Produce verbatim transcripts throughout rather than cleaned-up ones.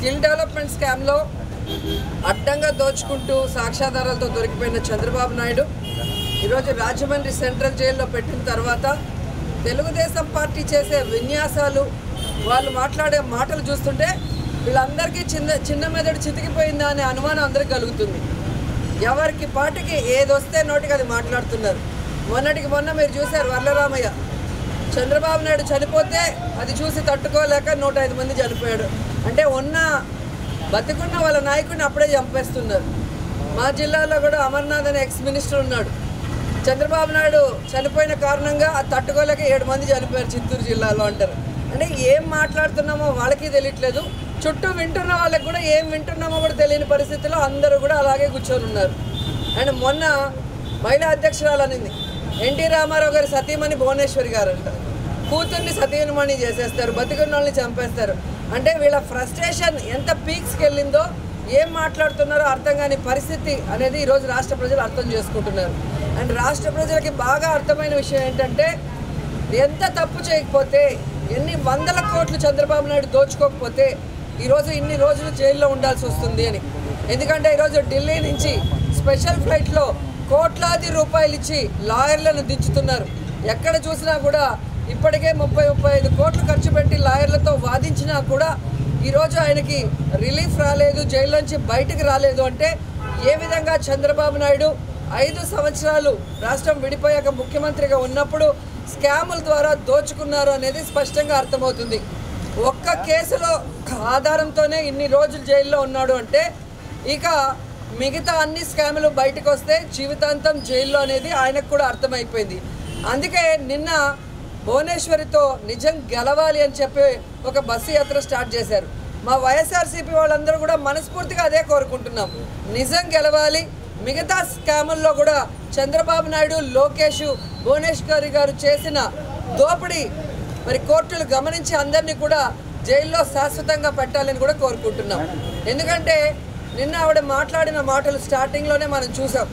Skill development స్కామ్లో అడ్డంగా దోచుకుంటూ సాక్ష్యాధారాలతో దొరికిపోయిన చంద్రబాబు నాయుడు ఈరోజు రాజమండ్రి సెంట్రల్ జైల్లో పెట్టిన తర్వాత తెలుగుదేశం పార్టీ చేసే విన్యాసాలు, వాళ్ళు మాట్లాడే మాటలు చూస్తుంటే వీళ్ళందరికీ చిన్న చిన్న మెదడు చితికిపోయిందా అనే అనుమానం అందరికీ కలుగుతుంది. ఎవరికి పార్టీకి ఏదొస్తే నోటికి అది మాట్లాడుతున్నారు. మొన్నటికి మొన్న మీరు చూశారు, వరలరామయ్య చంద్రబాబు నాయుడు చనిపోతే అది చూసి తట్టుకోలేక నూట ఐదు మంది చనిపోయాడు అంటే ఉన్న బతికున్న వాళ్ళ నాయకుడిని అప్పుడే చంపేస్తున్నారు. మా జిల్లాలో కూడా అమర్నాథ్ అనే ఎక్స్ మినిస్టర్ ఉన్నాడు. చంద్రబాబు నాయుడు చనిపోయిన కారణంగా అది తట్టుకోలేక ఏడు మంది చనిపోయారు చిత్తూరు జిల్లాలో అంటారు. అంటే ఏం మాట్లాడుతున్నామో వాళ్ళకి తెలియట్లేదు, చుట్టూ వింటున్న వాళ్ళకి కూడా ఏం వింటున్నామో కూడా తెలియని పరిస్థితిలో అందరూ కూడా అలాగే కూర్చొని ఉన్నారు. అండ్ మొన్న మహిళా అధ్యక్షురాలు అనింది, ఎన్టీ రామారావు గారి సతీమణి భువనేశ్వరి గారు అంట, కూతుర్ని సతీమణి చేసేస్తారు, బతికున్న వాళ్ళని చంపేస్తారు. అంటే వీళ్ళ ఫ్రస్ట్రేషన్ ఎంత పీక్స్కి వెళ్ళిందో, ఏం మాట్లాడుతున్నారో అర్థం కాని పరిస్థితి అనేది ఈరోజు రాష్ట్ర ప్రజలు అర్థం చేసుకుంటున్నారు. అండ్ రాష్ట్ర ప్రజలకి బాగా అర్థమైన విషయం ఏంటంటే, ఎంత తప్పు చేయకపోతే, ఎన్ని వందల కోట్లు చంద్రబాబు నాయుడు దోచుకోకపోతే ఈరోజు ఇన్ని రోజులు జైల్లో ఉండాల్సి వస్తుంది అని. ఎందుకంటే ఈరోజు ఢిల్లీ నుంచి స్పెషల్ ఫ్లైట్లో కోట్లాది రూపాయలు ఇచ్చి లాయర్లను దించుతున్నారు. ఎక్కడ చూసినా కూడా ఇప్పటికే ముప్పై ముప్పై ఐదు కోట్లు ఖర్చు పెట్టి లాయర్లతో వాదించినా కూడా ఈరోజు ఆయనకి రిలీఫ్ రాలేదు, జైలు నుంచి బయటకు రాలేదు. అంటే ఏ విధంగా చంద్రబాబు నాయుడు ఐదు సంవత్సరాలు రాష్ట్రం విడిపోయాక ముఖ్యమంత్రిగా ఉన్నప్పుడు స్కాముల ద్వారా దోచుకున్నారు అనేది స్పష్టంగా అర్థమవుతుంది. ఒక్క కేసులో ఆధారంతోనే ఇన్ని రోజులు జైల్లో ఉన్నాడు అంటే ఇక మిగతా అన్ని స్కాములు బయటకు వస్తే జీవితాంతం జైల్లో అనేది ఆయనకు కూడా అర్థమైపోయింది. అందుకే నిన్న భువనేశ్వరితో నిజం గెలవాలి అని చెప్పి ఒక బస్సు యాత్ర స్టార్ట్ చేశారు. మా వైఎస్ఆర్సీపీ వాళ్ళందరూ కూడా మనస్ఫూర్తిగా అదే కోరుకుంటున్నాం, నిజం గెలవాలి. మిగతా స్కాముల్లో కూడా చంద్రబాబు నాయుడు, లోకేష్, భువనేశ్వరి గారు చేసిన దోపిడీ మరి కోర్టులు గమనించి అందరినీ కూడా జైల్లో శాశ్వతంగా పెట్టాలని కూడా కోరుకుంటున్నాం. ఎందుకంటే నిన్న ఆవిడ మాట్లాడిన మాటలు స్టార్టింగ్లోనే మనం చూసాం.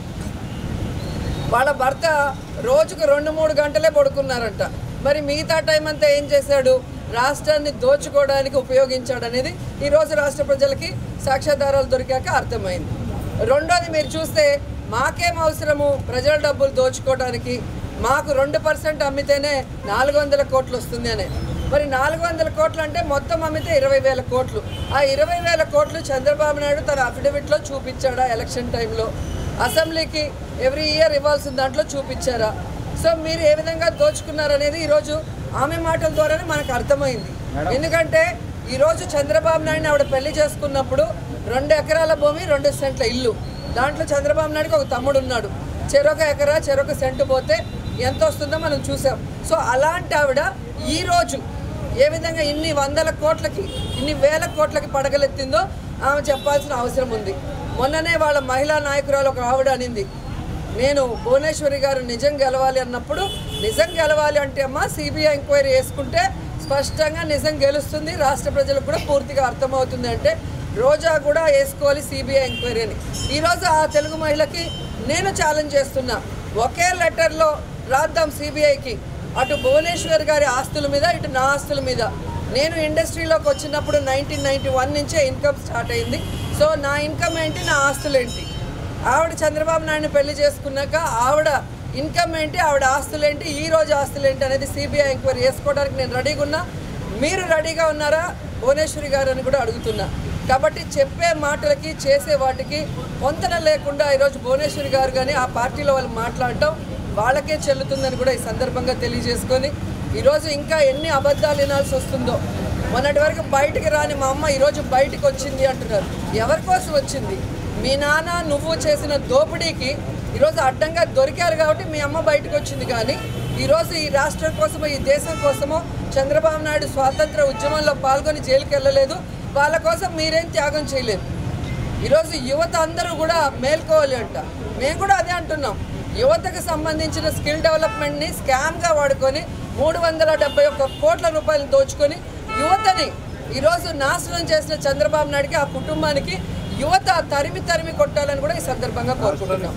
వాళ్ళ భర్త రోజుకు రెండు మూడు గంటలే పడుకున్నారంట. మరి మిగతా టైం అంతా ఏం చేశాడు? రాష్ట్రాన్ని దోచుకోవడానికి ఉపయోగించాడు అనేది ఈరోజు రాష్ట్ర ప్రజలకి సాక్ష్యాధారాలు దొరికాక అర్థమైంది. రెండోది మీరు చూస్తే, మాకేం అవసరము ప్రజల డబ్బులు దోచుకోవడానికి, మాకు రెండు పర్సెంట్ అమ్మితేనే నాలుగు వందల కోట్లు వస్తుంది అనే. మరి నాలుగు వందల కోట్లు అంటే మొత్తం అమ్మితే ఇరవై వేల కోట్లు. ఆ ఇరవై వేల కోట్లు చంద్రబాబు నాయుడు తన అఫిడవిట్లో చూపించాడా? ఎలక్షన్ టైంలో అసెంబ్లీకి ఎవ్రీ ఇయర్ ఇవ్వాల్సిన దాంట్లో చూపించారా? సో మీరు ఏ విధంగా దోచుకున్నారనేది ఈరోజు ఆమె మాటల ద్వారానే మనకు అర్థమైంది. ఎందుకంటే ఈరోజు చంద్రబాబు నాయుడిని ఆవిడ పెళ్లి చేసుకున్నప్పుడు రెండు ఎకరాల భూమి, రెండు సెంట్ల ఇల్లు, దాంట్లో చంద్రబాబు నాయుడికి ఒక తమ్ముడు ఉన్నాడు. చెరొక ఎకరా చెరొక సెంటు పోతే ఎంత వస్తుందో మనం చూసాం. సో అలాంటి ఆవిడ ఈరోజు ఏ విధంగా ఇన్ని వందల కోట్లకి, ఇన్ని వేల కోట్లకి పడగలెత్తిందో ఆమె చెప్పాల్సిన అవసరం ఉంది. మొన్ననే వాళ్ళ మహిళా నాయకురాలు ఒక ఆవిడ అనింది, నేను భువనేశ్వరి గారు నిజం గెలవాలి అన్నప్పుడు, నిజం గెలవాలి అంటే అమ్మ సిబిఐ ఎంక్వైరీ వేసుకుంటే స్పష్టంగా నిజం గెలుస్తుంది, రాష్ట్ర ప్రజలకు కూడా పూర్తిగా అర్థమవుతుంది అంటే రోజా కూడా వేసుకోవాలి సిబిఐ ఎంక్వైరీ అని. ఈరోజు ఆ తెలుగు మహిళకి నేను ఛాలెంజ్ చేస్తున్నా, ఒకే లెటర్లో రాద్దాం సిబిఐకి, అటు భువనేశ్వర్ గారి ఆస్తుల మీద, ఇటు నా ఆస్తుల మీద. నేను ఇండస్ట్రీలోకి వచ్చినప్పుడు నైన్టీన్ నైన్టీ వన్ నుంచే ఇన్కమ్ స్టార్ట్ అయింది. సో నా ఇన్కమ్ ఏంటి, నా ఆస్తులు ఏంటి? ఆవిడ చంద్రబాబు నాయుడిని పెళ్లి చేసుకున్నాక ఆవిడ ఇన్కమ్ ఏంటి, ఆవిడ ఆస్తులు ఏంటి, ఈ రోజు ఆస్తులు ఏంటి అనేది సిబిఐ ఎంక్వైరీ చేసుకోవడానికి నేను రెడీగా ఉన్నా. మీరు రెడీగా ఉన్నారా భువనేశ్వరి గారు అని కూడా అడుగుతున్నా. కాబట్టి చెప్పే మాటలకి చేసే వాటికి పొంతన లేకుండా ఈరోజు భువనేశ్వరి గారు కానీ ఆ పార్టీలో వాళ్ళు మాట్లాడటం వాళ్ళకే చెల్లుతుందని కూడా ఈ సందర్భంగా తెలియజేసుకొని, ఈరోజు ఇంకా ఎన్ని అబద్ధాలు వినాల్సి వస్తుందో. మొన్నటి వరకు బయటికి రాని మా అమ్మ ఈరోజు బయటికి వచ్చింది అంటున్నారు. ఎవరి కోసం వచ్చింది? మీ నాన్న నువ్వు చేసిన దోపిడీకి ఈరోజు అడ్డంగా దొరికారు కాబట్టి మీ అమ్మ బయటకు వచ్చింది. కానీ ఈరోజు ఈ రాష్ట్రం కోసమో, ఈ దేశం కోసమో చంద్రబాబు నాయుడు స్వాతంత్ర ఉద్యమంలో పాల్గొని జైలుకి వెళ్ళలేదు. వాళ్ళ కోసం మీరేం త్యాగం చేయలేదు. ఈరోజు యువత అందరూ కూడా మేల్కోవాలి అంట. మేము కూడా అదే అంటున్నాం. యువతకు సంబంధించిన స్కిల్ డెవలప్మెంట్ని స్కామ్గా వాడుకొని మూడు వందల డెబ్బై ఒక్క కోట్ల రూపాయలు దోచుకొని యువతని ఈరోజు నాశనం చేసిన చంద్రబాబు నాయుడికి, ఆ కుటుంబానికి యువత తరిమి తరిమి కొట్టాలని కూడా ఈ సందర్భంగా కోరుకుంటున్నాం.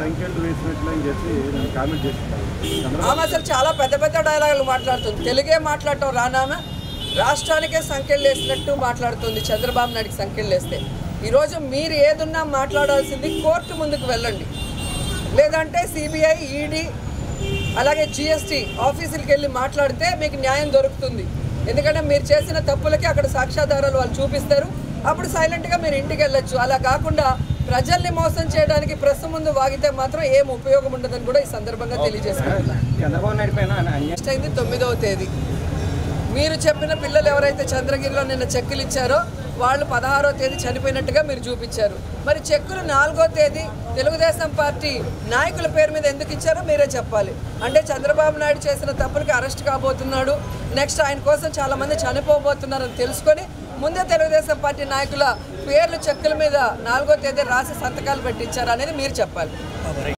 ఆమె అసలు చాలా పెద్ద పెద్ద డైలాగులు మాట్లాడుతుంది. తెలుగే మాట్లాడటం రానామా? రాష్ట్రానికే సంఖ్యలు వేసినట్టు మాట్లాడుతుంది చంద్రబాబు నాయుడికి సంఖ్యలు వేస్తే. ఈరోజు మీరు ఏదున్నా మాట్లాడాల్సింది కోర్టు ముందుకు వెళ్ళండి, లేదంటే సిబిఐ, ఈడీ అలాగే జిఎస్టీ ఆఫీసులకు వెళ్ళి మాట్లాడితే మీకు న్యాయం దొరుకుతుంది. ఎందుకంటే మీరు చేసిన తప్పులకి అక్కడ సాక్ష్యాధారాలు వాళ్ళు చూపిస్తారు, అప్పుడు సైలెంట్గా మీరు ఇంటికి వెళ్ళొచ్చు. అలా కాకుండా ప్రజల్ని మోసం చేయడానికి ప్రెస్ ముందు వాగితే మాత్రం ఏం ఉపయోగం ఉండదని కూడా ఈ సందర్భంగా తెలియజేసుకుంటున్నాను. నెక్స్ట్ అయింది తొమ్మిదవ తేదీ. మీరు చెప్పిన పిల్లలు ఎవరైతే చంద్రగిరిలో నిన్న చెక్కులు ఇచ్చారో వాళ్ళు పదహారో తేదీ చనిపోయినట్టుగా మీరు చూపించారు. మరి చెక్కులు నాలుగో తేదీ తెలుగుదేశం పార్టీ నాయకుల పేరు మీద ఎందుకు ఇచ్చారో మీరే చెప్పాలి. అంటే చంద్రబాబు నాయుడు చేసిన తప్పులకి అరెస్ట్ కాబోతున్నాడు, నెక్స్ట్ ఆయన కోసం చాలామంది చనిపోబోతున్నారని తెలుసుకొని ముందే తెలుగుదేశం పార్టీ నాయకుల పేర్లు చెక్కుల మీద నాలుగో తేదీ రాసి సంతకాలు పెట్టించారు అనేది మీరు చెప్పాలి.